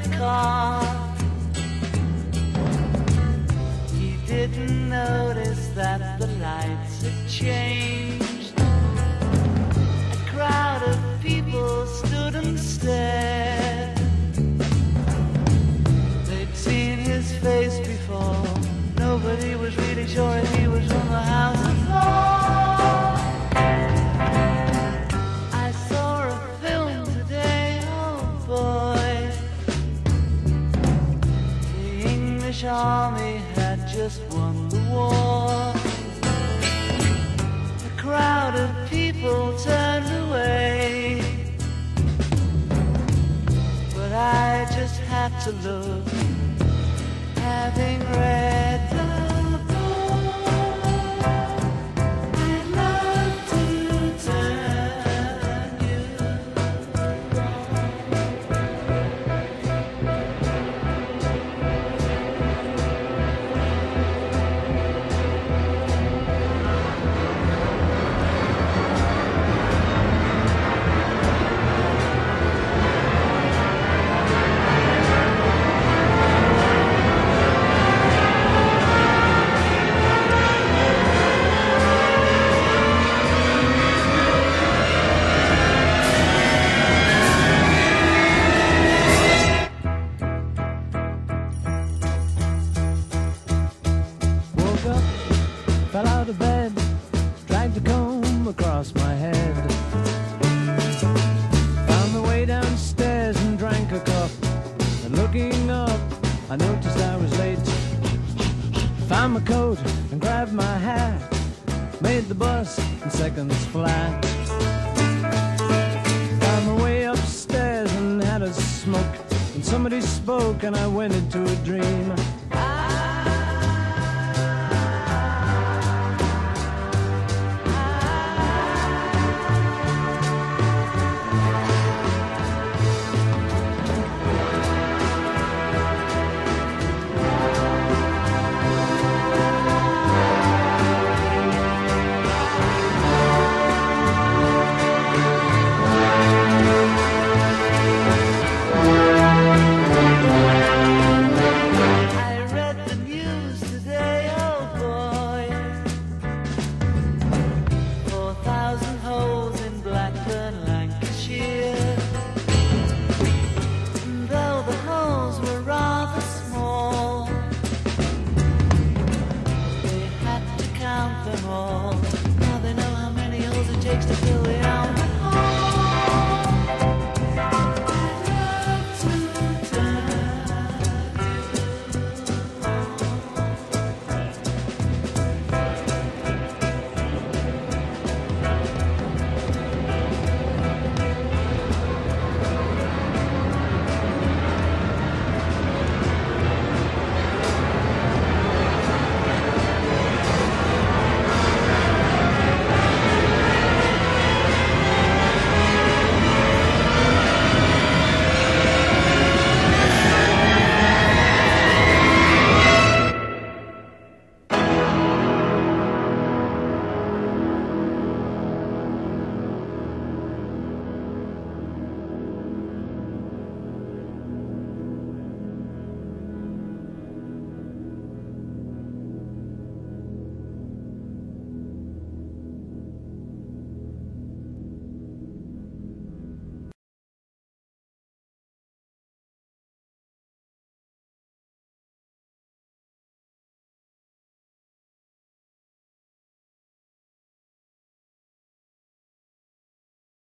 the car. He didn't notice that the lights had changed. A crowd of people stood and stared. They'd seen his face before. Nobody was really sure if he was from the house floor. I saw a film today, oh boy. The English army had just won the war. A crowd of people turned away, but I just had to look, having read the fell out of bed, dragged a comb across my head. Found my way downstairs and drank a cup. And looking up, I noticed I was late. Found my coat and grabbed my hat. Made the bus in seconds flat. Found my way upstairs and had a smoke. And somebody spoke and I went into a dream.